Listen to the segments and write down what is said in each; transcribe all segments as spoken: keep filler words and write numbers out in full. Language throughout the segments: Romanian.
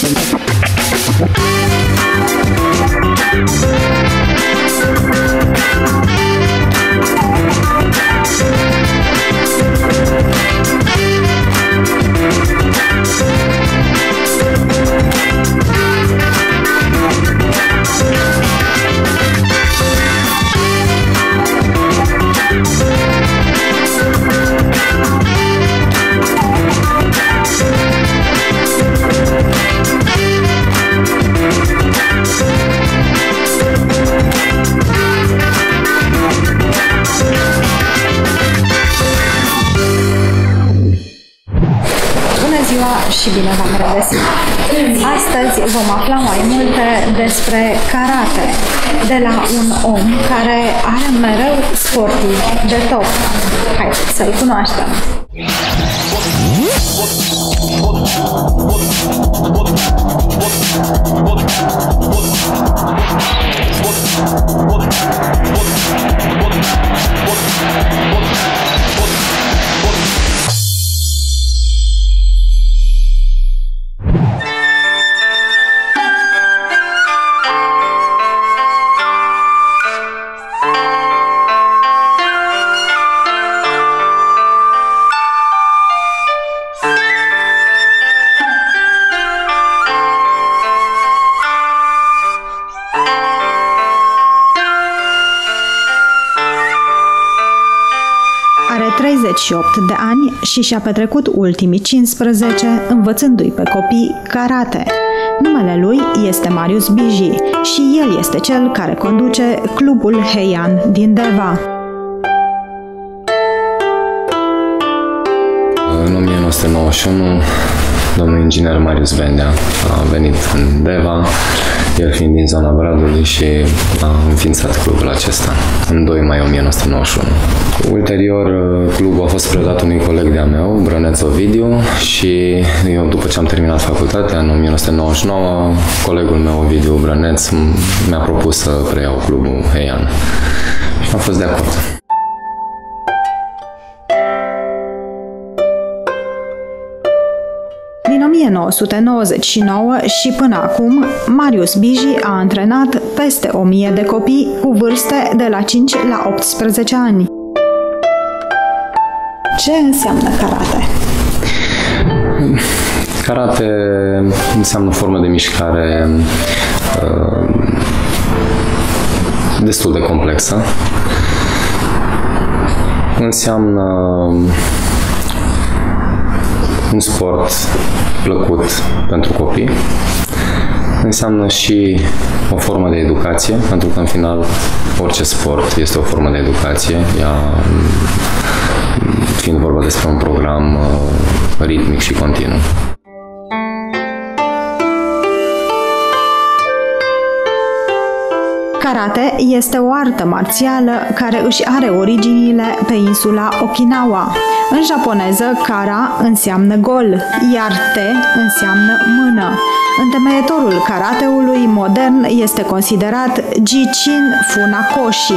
Și bine v-am regăsit! Astăzi vom afla mai multe despre karate de la un om care are mereu sportivi de top. Haideți să-l cunoaștem! treizeci și opt de ani și și-a petrecut ultimii cincisprezece învățându-i pe copii karate. Numele lui este Marius Biji și el este cel care conduce clubul Heian din Deva. În o mie nouă sute nouăzeci și unu, domnul inginer Marius Bendea a venit în Deva, el fiind din zona Bradului, și a înființat clubul acesta în doi mai o mie nouă sute nouăzeci și unu. Ulterior, clubul a fost predat unui coleg de-a meu, Brăneț Ovidiu, și eu, după ce am terminat facultatea, în o mie nouă sute nouăzeci și nouă, colegul meu, Ovidiu Brăneț, mi-a propus să preiau clubul Heian și am fost de acord. Din o mie nouă sute nouăzeci și nouă și până acum, Marius Biji a antrenat peste o mie de copii cu vârste de la cinci la optsprezece ani. Ce înseamnă karate? Karate înseamnă o formă de mișcare uh, destul de complexă. Înseamnă un sport plăcut pentru copii. Înseamnă și o formă de educație, pentru că în final orice sport este o formă de educație, ea fiind vorba despre un program ritmic și continuu. Karate este o artă marțială care își are originile pe insula Okinawa. În japoneză, kara înseamnă gol, iar te înseamnă mână. Întemeietorul karateului modern este considerat Jichin Funakoshi.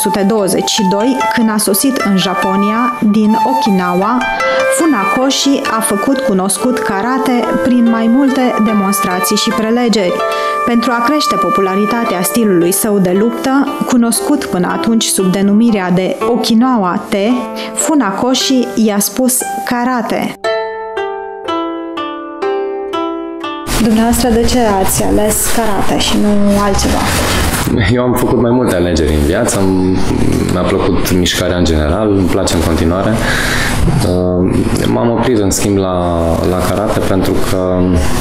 sută douăzeci și doi, când a sosit în Japonia, din Okinawa, Funakoshi a făcut cunoscut karate prin mai multe demonstrații și prelegeri. Pentru a crește popularitatea stilului său de luptă, cunoscut până atunci sub denumirea de Okinawa-te, Funakoshi i-a spus karate. Dumneavoastră, de ce ați ales karate și nu altceva? Eu am făcut mai multe alegeri în viață, mi-a plăcut mișcarea în general, îmi place în continuare. M-am oprit, în schimb, la, la karate pentru că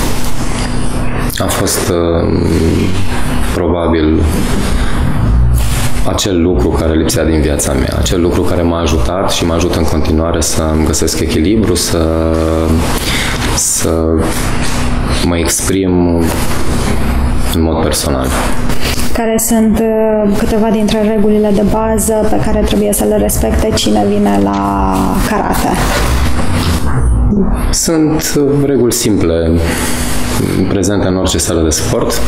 a fost probabil acel lucru care lipsea din viața mea, acel lucru care m-a ajutat și mă ajută în continuare să-mi găsesc echilibru, să, să mă exprim în mod personal. Care sunt câteva dintre regulile de bază pe care trebuie să le respecte cine vine la karate? Sunt reguli simple prezente în orice sală de sport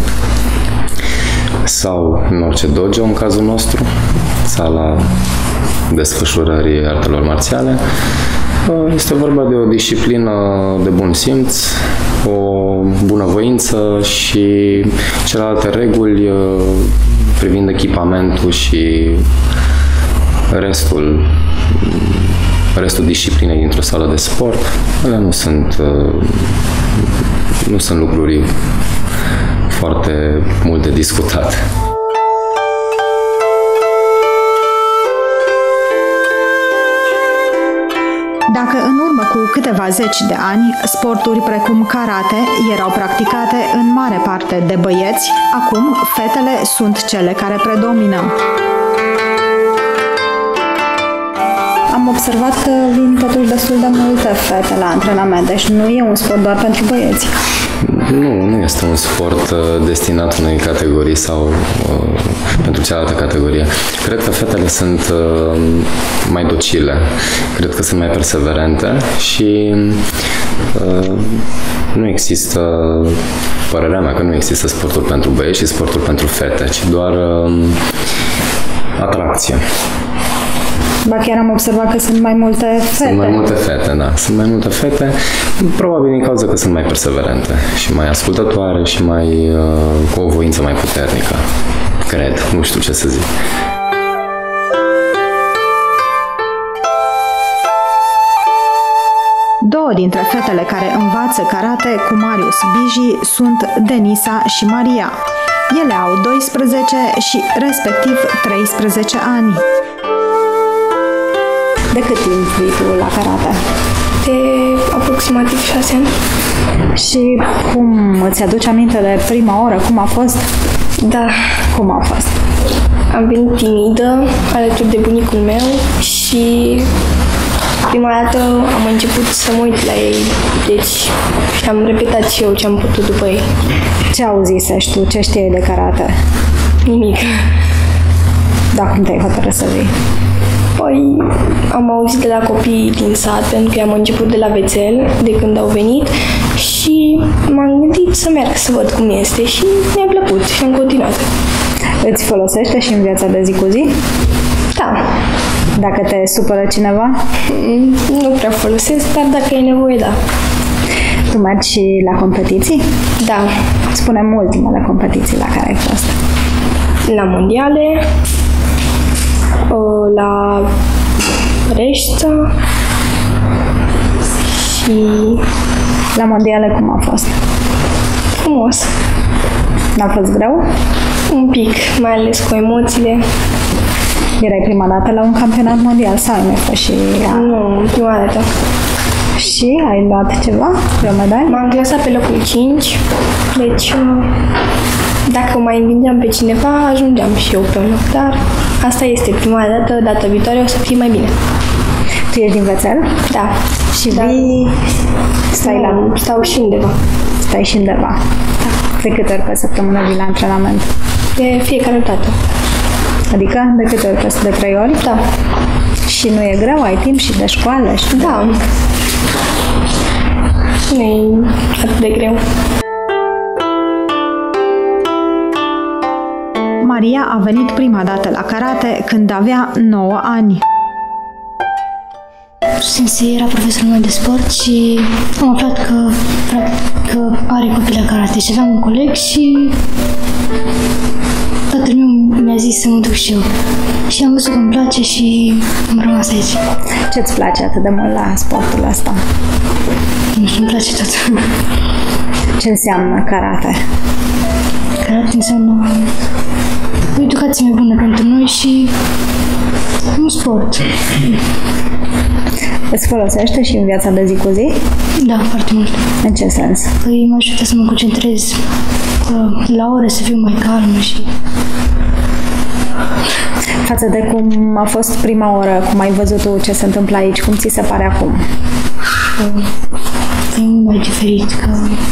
sau în orice dojo, în cazul nostru, sala desfășurării artelor marțiale. Este vorba de o disciplină de bun simț, o bunăvoință și celelalte reguli privind echipamentul și restul, restul disciplinei dintr-o sală de sport. Ele nu sunt, nu sunt lucruri foarte multe discutate. Dacă în urmă cu câteva zeci de ani, sporturi precum karate erau practicate în mare parte de băieți, acum fetele sunt cele care predomină. Am observat că vin totuși destul de multe fete la antrenament, deci nu e un sport doar pentru băieți. Nu, nu este un sport destinat unei categorii sau uh, pentru cealaltă categorie. Cred că fetele sunt uh, mai docile, cred că sunt mai perseverente și uh, nu există, părerea mea că nu există sporturi pentru băieți și sporturi pentru fete, ci doar uh, atracție. Ba chiar am observat că sunt mai multe fete. Sunt mai multe fete, da. Sunt mai multe fete, probabil din cauza că sunt mai perseverente și mai ascultătoare și mai uh, cu o voință mai puternică. Cred, nu știu ce să zic. Două dintre fetele care învață karate cu Marius Biji sunt Denisa și Maria. Ele au doisprezece și respectiv treisprezece ani. De cât timp vii tu la karate? De aproximativ șase ani. Și cum îți aduci aminte de prima oră? Cum a fost? Da. Cum a fost? Am venit timidă alături de bunicul meu și prima dată am început să mă uit la ei. Deci am repetat și eu ce am putut după ei. Ce auzisești tu? Ce știai de karate? Nimic. Dar cum te-ai hotărât să vii? Păi, am auzit de la copiii din sat, pentru că am început de la Vețel, de când au venit, și m-am gândit să merg să văd cum este și mi-a plăcut și am continuat. Îți folosește și în viața de zi cu zi? Da. Dacă te supără cineva? Nu prea folosesc, dar dacă e nevoie, da. Tu mergi și la competiții? Da. Spune-mi ultimele competiții la care ai fost. La mondiale, la Reșța și... La mondiale cum a fost? Frumos. N-a fost greu? Un pic, mai ales cu emoțiile. Erai prima dată la un campionat mondial sau ai mai fost și... Nu, prima dată. Și ai luat ceva? Vreo medalie? M-am clasat pe locul cinci, deci dacă mai învingeam pe cineva, ajungeam și eu pe un loc, dar asta este prima dată, data viitoare o să fie mai bine. Tu ești din Vețel? Da. Și da. vii... Stai la... Stau și undeva. Stai și undeva. Da. De câte ori pe săptămână vii la antrenament? De fiecare dată. Adică de câte ori? De trei ori? Da. Și nu e greu? Ai timp și de școală? Și da. Nu e atât de greu. Maria a venit prima dată la karate când avea nouă ani. Sensei era profesorul meu de sport și am aflat că, că are copii la karate și aveam un coleg și tatăl meu mi-a zis să mă duc și eu. Și am văzut că îmi place și am rămas aici. Ce-ți place atât de mult la sportul ăsta? Nu știu, îmi place tot. Ce înseamnă karate? Karate înseamnă o educație mai bună pentru noi și un sport. Îți folosește și în viața de zi cu zi? Da, foarte mult. În ce sens? Păi mă ajută să mă concentrez la ore, să fiu mai calmă și... Față de cum a fost prima oră, cum ai văzut tu ce se întâmplă aici, cum ți se pare acum? E mult mai diferit, că...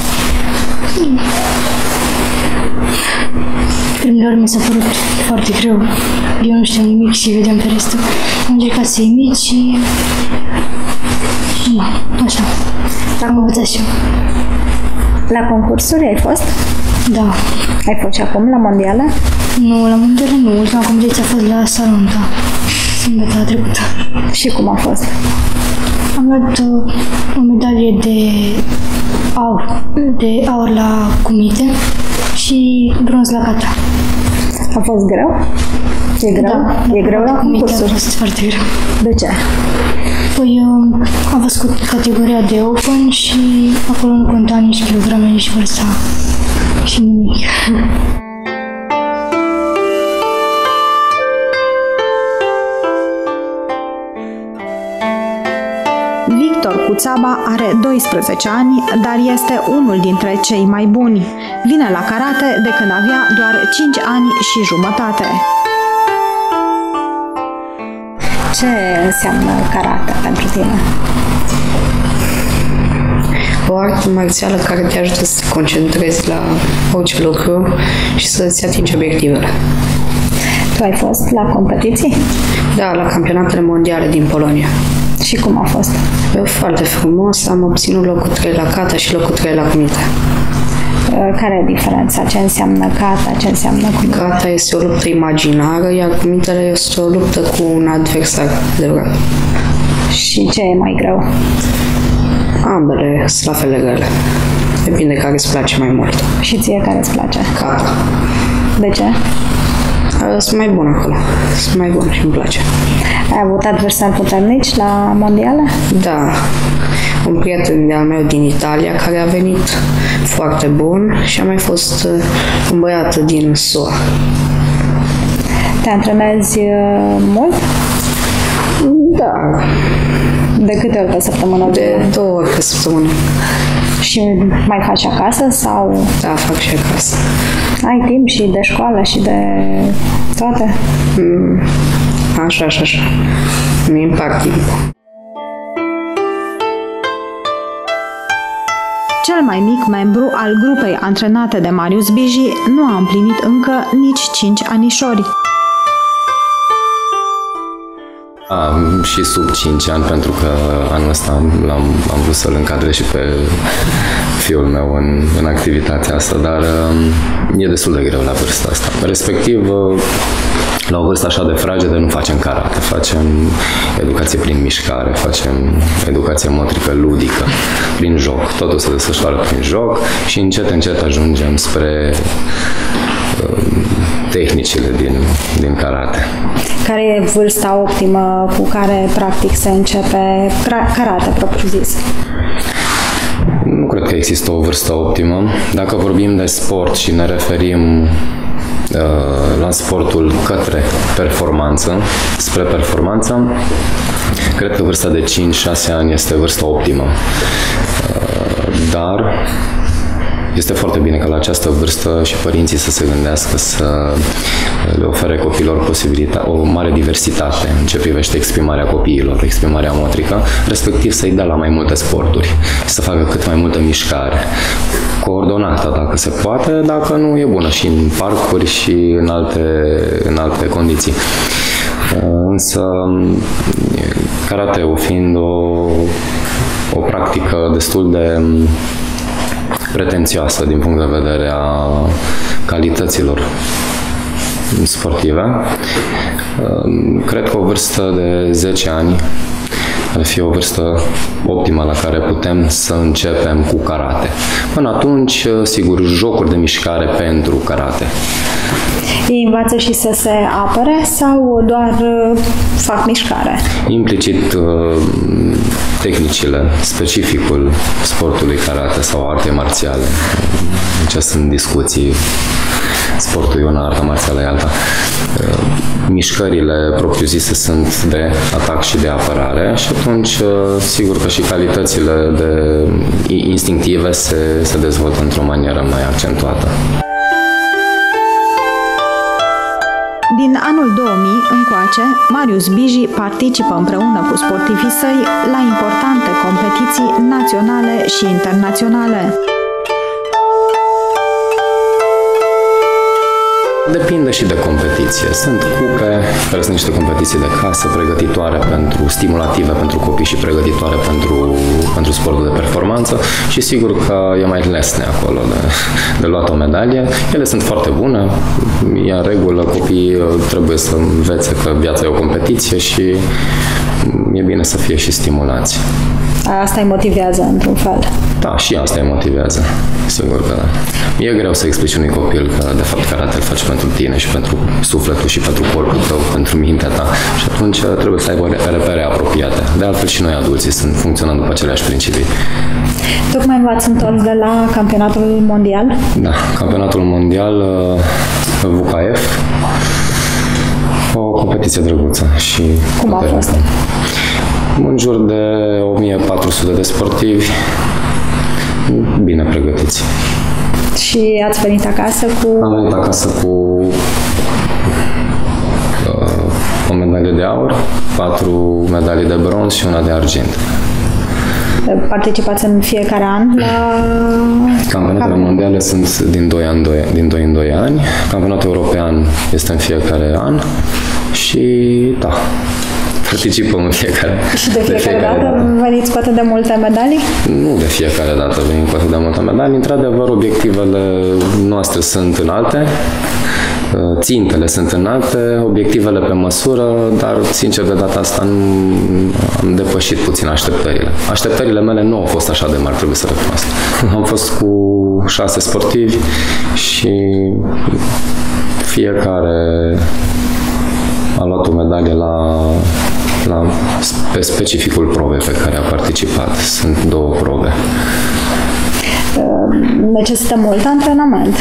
Primele ori mi s-a părut foarte greu. Eu nu știam nimic și vedeam pe restul. Am încercat să imit și... Da, așa. Am învățat și eu. La concursuri ai fost? Da. Ai fost și acum la mondiale? Nu, la mondiale nu. Ultima competiție a fost la Salonta. Sâmbătă trecută. Și cum a fost? Am luat uh, o medalie de aur, de aur la cumite și bronz la kata. A fost greu? E greu? Da, e greu la concursuri? A fost foarte greu. De ce? Păi am fost cu categoria de open și acolo nu conta nici kilograme, nici vârsta și nimic. Victor Cuțaba are doisprezece ani, dar este unul dintre cei mai buni. Vine la karate de când avea doar cinci ani și jumătate. Ce înseamnă karate pentru tine? O artă marțială care te ajută să te concentrezi la orice lucru și să-ți atingi obiectivele. Tu ai fost la competiții? Da, la campionatele mondiale din Polonia. Și cum a fost? Foarte frumos, am obținut locul trei la kata și locul trei la kumite. Care e diferența? Ce înseamnă kata? Ce înseamnă kumite? Kata este o luptă imaginară, iar kumitele este o luptă cu un adversar adevărat. Și ce e mai greu? Ambele sunt la fel de grele. Depinde care îți place mai mult. Și ție care îți place? Kata. De ce? Sunt mai bun acolo. Sunt mai bun și îmi place. Ai avut adversari puternici la mondiale? Da. Un prieten de-al meu din Italia care a venit foarte bun și a mai fost un băiat din S U A. Te antrenezi mult? Da. De câte ori pe săptămână? De două ori pe săptămână. Și mai faci acasă sau? Da, fac și acasă. Ai timp și de școală și de toate? Mm, așa, așa, așa. Mi împart timpul. Cel mai mic membru al grupei antrenate de Marius Biji nu a împlinit încă nici cinci anișori. A, și sub cinci ani, pentru că anul ăsta am, am vrut să-l încadrez și pe fiul meu în, în activitatea asta, dar e destul de greu la vârsta asta. Respectiv, la o vârstă așa de fragedă nu facem karate, facem educație prin mișcare, facem educație motrică ludică, prin joc. Totul se desfășoară prin joc și încet, încet ajungem spre uh, tehnicile din, din karate. Care e vârsta optimă cu care practic se începe karate propriu-zis? Nu cred că există o vârstă optimă. Dacă vorbim de sport și ne referim uh, la sportul către performanță, spre performanță, cred că vârsta de cinci șase ani este vârsta optimă. Uh, dar este foarte bine că la această vârstă și părinții să se gândească să le ofere copiilor posibilitatea, o mare diversitate în ce privește exprimarea copiilor, exprimarea motrică, respectiv să-i dea la mai multe sporturi, să facă cât mai multă mișcare, coordonată dacă se poate, dacă nu e bună și în parcuri și în alte, în alte condiții. Însă karate-ul fiind o, o practică destul de pretențioasă din punct de vedere a calităților sportive. Cred că o vârstă de zece ani ar fi o vârstă optimă la care putem să începem cu karate. Până atunci, sigur, jocuri de mișcare pentru karate. Ei învață și să se apere sau doar fac mișcare? Implicit, tehnicile, specificul sportului karate sau arte marțiale. Aici sunt discuții. Sportul e una, arta marțială e alta. Mișcările propriu-zise sunt de atac și de apărare și atunci, sigur că și calitățile de instinctive se, se dezvoltă într-o manieră mai accentuată. Din anul două mii încoace, Marius Biji participă împreună cu sportivii săi la importante competiții naționale și internaționale. Depinde și de competiție. Sunt cupe, care sunt niște competiții de casă, pregătitoare pentru, stimulative pentru copii și pregătitoare pentru, pentru sportul de performanță și sigur că e mai lesne acolo de, de luat o medalie. Ele sunt foarte bune, e în regulă, copiii trebuie să învețe că viața e o competiție și e bine să fie și stimulați. Asta îi motivează într-un fel. Da, și asta îi motivează. Sigur că da. E greu să explici unui copil că de fapt karate îl faci pentru tine și pentru sufletul și pentru corpul tău, pentru mintea ta. Și atunci trebuie să aibă repere apropiate. De altfel și noi adulții sunt funcționăm după aceleași principii. Tocmai v-ați întors de la campionatul mondial? Da, campionatul mondial V K F. O competiție drăguță și cum a fost? În jur de o mie patru sute de sportivi bine pregătiți. Și ați venit acasă cu... Am venit acasă cu uh, o medalie de aur, patru medalii de bronz și una de argint. Participați în fiecare an la... Campionatele mondiale sunt din doi ani, din doi în doi ani. Campionatul european este în fiecare an și da, participăm în fiecare. Și de fiecare, de fiecare dată, dată veniți cu atât de multe medalii? Nu de fiecare dată venim cu atât de multe medalii. Într-adevăr, obiectivele noastre sunt înalte, țintele sunt înalte, obiectivele pe măsură, dar, sincer, de data asta nu am depășit puțin așteptările. Așteptările mele nu au fost așa de mari, trebuie să recunosc. Am fost cu șase sportivi și fiecare a luat o medalie la, la, pe specificul probei pe care a participat. Sunt două probe. Necesită mult antrenament.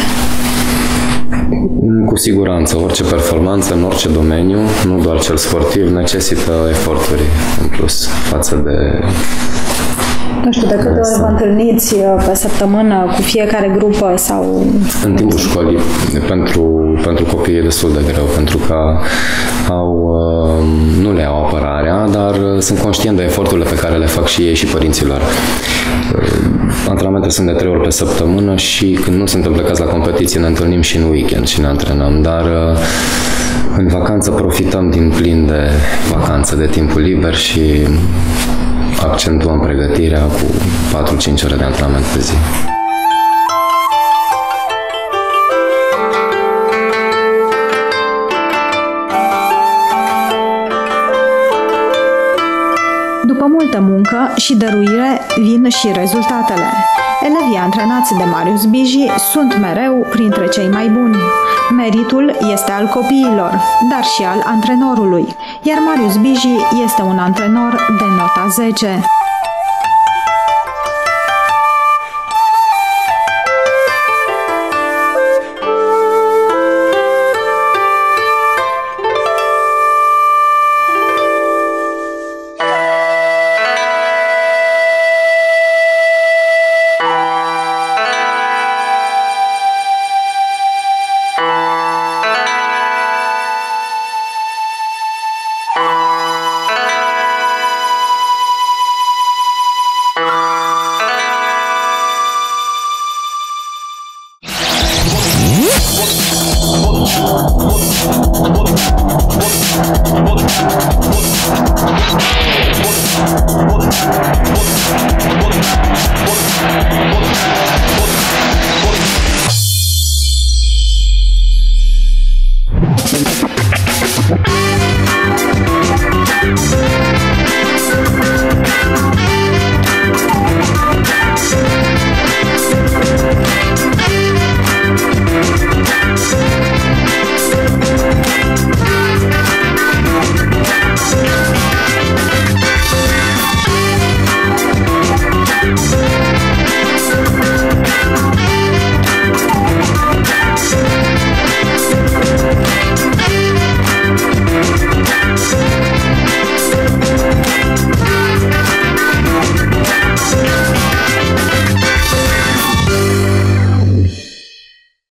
Cu siguranță, orice performanță în orice domeniu, nu doar cel sportiv, necesită eforturi în plus față de... Nu știu, de câte ori vă întâlniți pe săptămână cu fiecare grupă sau... În timpul școlii, pentru, pentru copii e destul de greu, pentru că au, nu le au apărarea, dar sunt conștient de eforturile pe care le fac și ei și părinților. Antrenamentele sunt de trei ori pe săptămână și când nu suntem plecați la competiție ne întâlnim și în weekend și ne antrenăm, dar în vacanță profităm din plin de vacanță, de timpul liber și accentuăm pregătirea cu patru-cinci ore de antrenament pe zi. După multă muncă și dăruire vin și rezultatele. Elevii antrenați de Marius Biji sunt mereu printre cei mai buni. Meritul este al copiilor, dar și al antrenorului, iar Marius Biji este un antrenor de nota zece.